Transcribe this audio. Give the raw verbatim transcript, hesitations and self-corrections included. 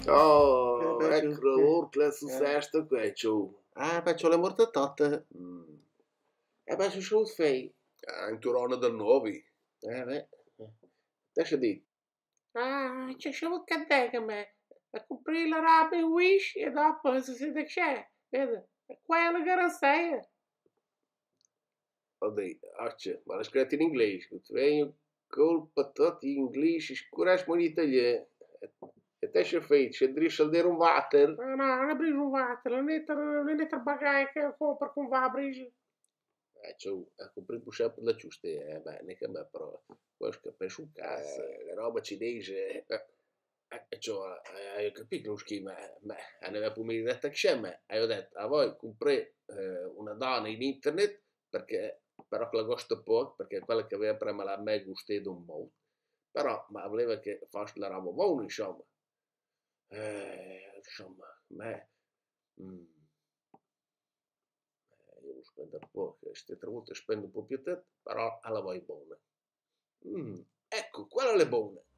Oh, beh, giù, eccolo, eh, urca su eh. sesto qua, ciao. Ah, beh, c'ho le morte tot. Mm. Eh, beh, su su fei. Ah, in Turone del Novi. Eh, beh. Te di. Ah, c'è solo cadè che me. A comprare la roba in Wish e dopo si sente che c'è. Vedi? E qua è la garanzia. Oddio, accia, ma l'ha scritto in inglese. Vengo colpa tutti in inglese, sicuramente in italiano. E te c'è fatto, c'è dritto a dire un water. No, no, non è preso un water, non è non è il bagagio che compra con va preso. Eh, ciao, a comprare un sempre da giusta, eh, beh, ne che me però. Poi scappa su cazzo, la roba cinese. Eh, eh, cioè, eh, hai capito lo schema? Ma aveva pure detto che c'è, ma ho detto, a voi comprare eh, una donna in internet, perché, però che la costa poco, perché quella che aveva prima la me gustato un po', però, ma voleva che fosse la roba buona, insomma. Eh, insomma, me, mm, eh, io spendo poco, queste tre volte spendo un po' più te, però alla voi buona. Mm, ecco, quella è buona.